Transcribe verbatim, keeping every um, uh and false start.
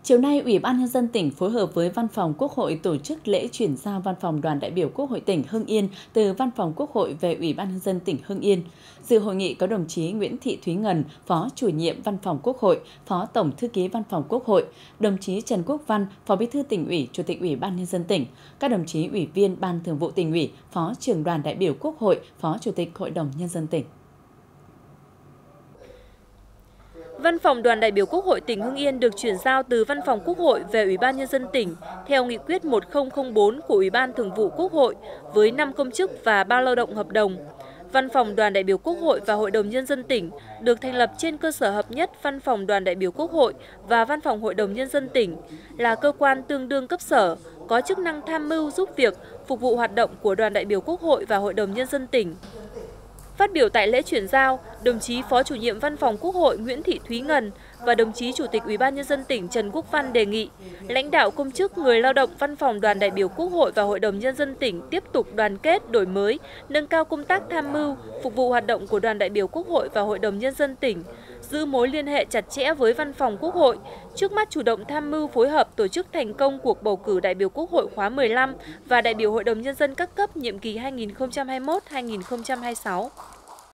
Chiều nay, Ủy ban Nhân dân tỉnh phối hợp với Văn phòng Quốc hội tổ chức lễ chuyển giao Văn phòng Đoàn đại biểu Quốc hội tỉnh Hưng Yên từ Văn phòng Quốc hội về Ủy ban Nhân dân tỉnh Hưng Yên. Dự hội nghị có đồng chí Nguyễn Thị Thúy Ngân, Phó Chủ nhiệm Văn phòng Quốc hội, Phó Tổng Thư ký Văn phòng Quốc hội, đồng chí Trần Quốc Văn, Phó Bí thư Tỉnh ủy, Chủ tịch Ủy ban Nhân dân tỉnh, các đồng chí Ủy viên Ban Thường vụ Tỉnh ủy, Phó Trưởng đoàn đại biểu Quốc hội, Phó Chủ tịch Hội đồng Nhân dân tỉnh. Văn phòng Đoàn đại biểu Quốc hội tỉnh Hưng Yên được chuyển giao từ Văn phòng Quốc hội về Ủy ban Nhân dân tỉnh theo nghị quyết một nghìn không trăm bốn của Ủy ban Thường vụ Quốc hội với năm công chức và ba lao động hợp đồng. Văn phòng Đoàn đại biểu Quốc hội và Hội đồng Nhân dân tỉnh được thành lập trên cơ sở hợp nhất Văn phòng Đoàn đại biểu Quốc hội và Văn phòng Hội đồng Nhân dân tỉnh, là cơ quan tương đương cấp sở, có chức năng tham mưu giúp việc, phục vụ hoạt động của Đoàn đại biểu Quốc hội và Hội đồng Nhân dân tỉnh. Phát biểu tại lễ chuyển giao, đồng chí Phó Chủ nhiệm Văn phòng Quốc hội Nguyễn Thị Thúy Ngân và đồng chí Chủ tịch Ủy ban Nhân dân tỉnh Trần Quốc Văn đề nghị lãnh đạo công chức, người lao động Văn phòng Đoàn đại biểu Quốc hội và Hội đồng Nhân dân tỉnh tiếp tục đoàn kết, đổi mới, nâng cao công tác tham mưu, phục vụ hoạt động của Đoàn đại biểu Quốc hội và Hội đồng Nhân dân tỉnh, giữ mối liên hệ chặt chẽ với Văn phòng Quốc hội, trước mắt chủ động tham mưu phối hợp tổ chức thành công cuộc bầu cử đại biểu Quốc hội khóa mười lăm và đại biểu Hội đồng Nhân dân các cấp nhiệm kỳ hai nghìn không trăm hai mươi mốt đến hai nghìn không trăm hai mươi sáu.